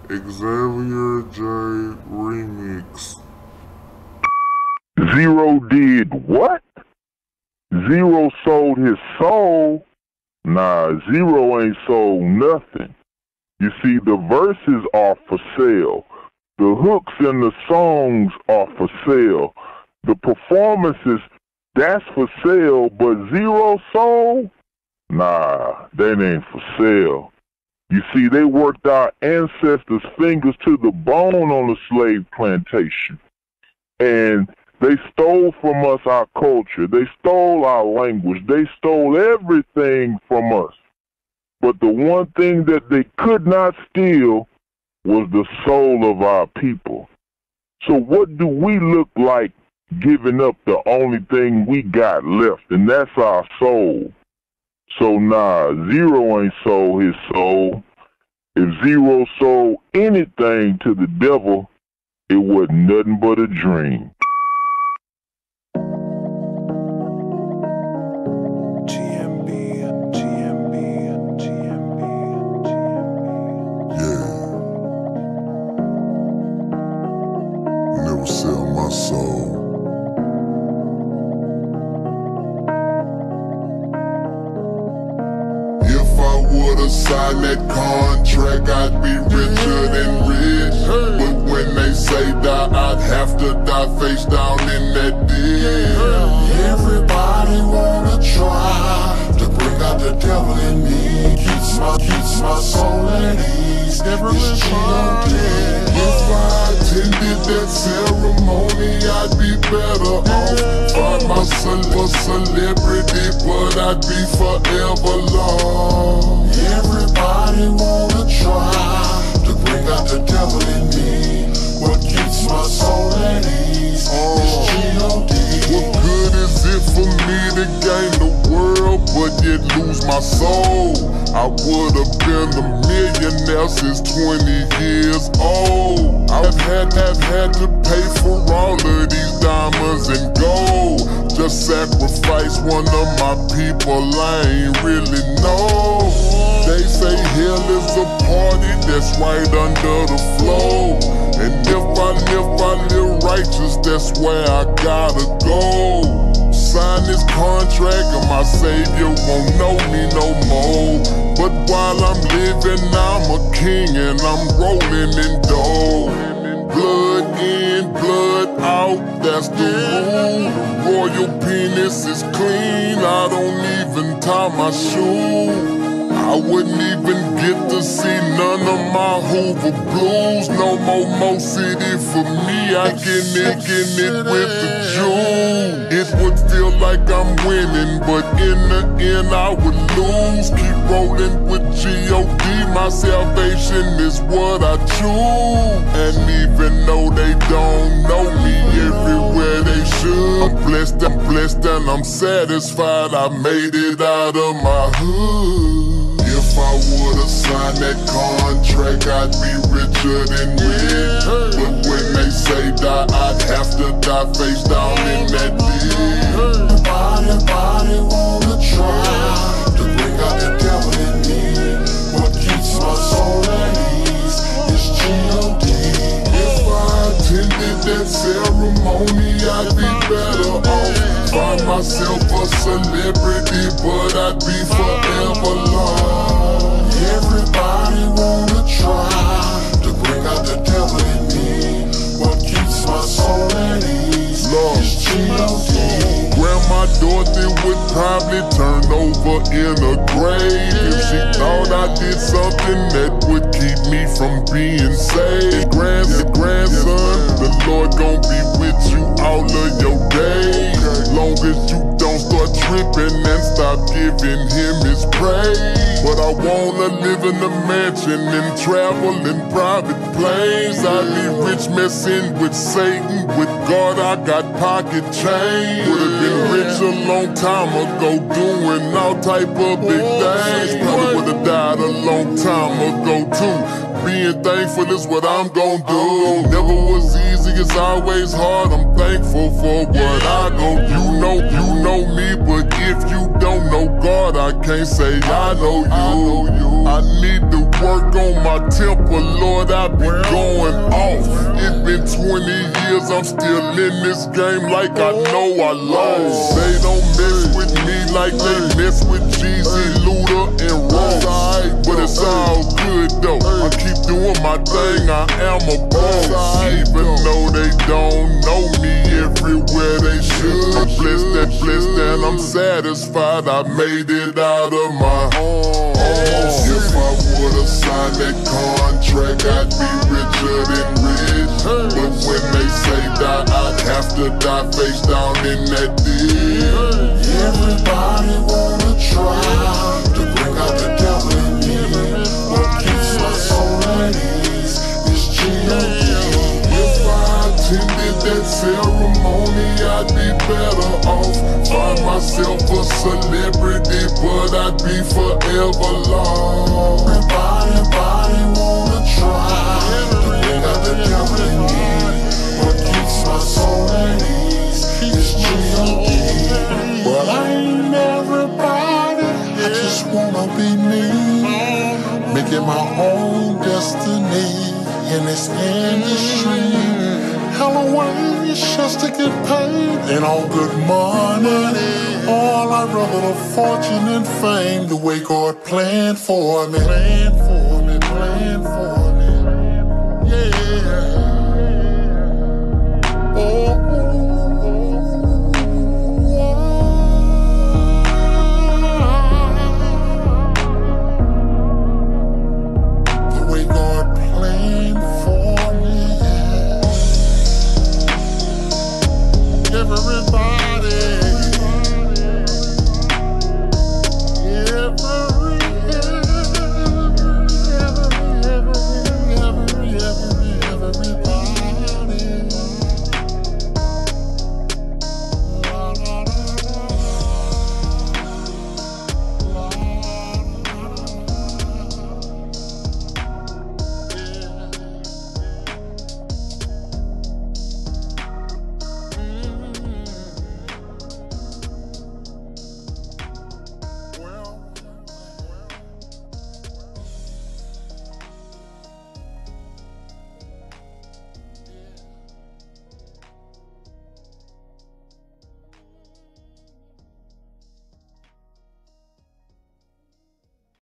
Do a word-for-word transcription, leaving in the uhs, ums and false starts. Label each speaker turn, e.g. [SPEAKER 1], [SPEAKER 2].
[SPEAKER 1] XavierJ remix.
[SPEAKER 2] Zero did what? Zero sold his soul? Nah, Zero ain't sold nothing. You see, the verses are for sale. The hooks in the songs are for sale. The performances, that's for sale, but Zero soul? Nah, that ain't for sale. You see, they worked our ancestors' fingers to the bone on the slave plantation. And they stole from us our culture. They stole our language. They stole everything from us. But the one thing that they could not steal was the soul of our people. So what do we look like giving up the only thing we got left, and that's our soul? So nah, Zero ain't sold his soul. If Zero sold anything to the devil, it wasn't nothing but a dream.
[SPEAKER 1] G M B, G M B, G M B, G M B. Yeah. Never sell my soul. If I would've signed that contract, I'd be richer than rich. But when they say die, I'd have to die face down in that ditch. Everybody wanna try to bring out the devil in me. Keeps my, keeps my soul at ease. Never it's G O D. If I attended that ceremony, I'd be better off. Find my a celebrity, but I'd be forever lost. Everybody wanna try to bring out the devil in me. What keeps my soul at ease is G O D. What good is it for me to gain the world but yet lose my soul? I would've been a millionaire since twenty years old. I've had, have had to pay for all of these diamonds and gold. Just sacrifice one of my people, I ain't really know. They say hell is a party that's right under the floor. And if I live, I live righteous, that's where I gotta go. Sign this contract and my Savior won't know me no more. But while I'm living, I'm a king and I'm rolling in dough. Blood in, blood out, that's the rule. The royal penis is clean, I don't even tie my shoe. I wouldn't even get to see none of my Hoover blues. No more Mo City for me, I get it, get it with the Jews. It would feel like I'm winning, but in the end I would lose. Keep rolling with G O D, my salvation is what I choose. And even though they don't know me everywhere they should, I'm blessed, I'm blessed and I'm satisfied I made it out of my hood. If I would've signed that contract, I'd be richer than rich. But when they say die, I'd have to die face down in that ditch. Everybody, everybody wanna try to bring out the devil in me. What keeps my soul at ease is G O D. If I attended that ceremony, I'd be better off. Find myself a celebrity, but I'd be forever lost. Everybody wanna try to bring out the devil in me. What keeps my soul at ease is G O D. Grandma Dorothy would probably turn over in a grave if she thought I did something that would keep me from being saved. Grandson, grandson, the Lord gon' be with you all of your days. Long as you don't start tripping and stop giving him his praise. But I wanna live in a mansion and travel in private planes. I be rich messing with Satan, with God I got pocket change. Would've been rich a long time ago doing all type of big things. Probably would've died a long time ago too. Being thankful is what I'm gon' do. Never was easy, it's always hard. I'm thankful for what I go. You know, you know me, but if you don't know God, I can't say I know you. I need to work on my temper, Lord, I I be going off. It's been twenty years, I'm still in this game like I know I lost. They don't mess with me like they mess with Jeezy, Luda, and Ross. But it's all good though, I keep doing my thing, I am a boss. Even though they don't know me everywhere they should. I'm blessed and blessed and I'm satisfied I made it out of my home. If I would've signed that contract, I'd be richer than rich. But when they say die, I'd have to die face down in that ditch.
[SPEAKER 3] Everybody wanna try to bring out the devil in me. What keeps my soul at ease is G O D.
[SPEAKER 1] If I attended that ceremony, I'd be better off. Find myself a celebrity, but I'd be forever lost.
[SPEAKER 3] Everybody, everybody wanna try to bring out the devil in me. What keeps my soul at ease is G O D. Well, I ain't everybody, I just wanna be me, making my own destiny in this industry. Hella ways just to get paid and all good money. All I'd rather the fortune and fame, the way God planned for me.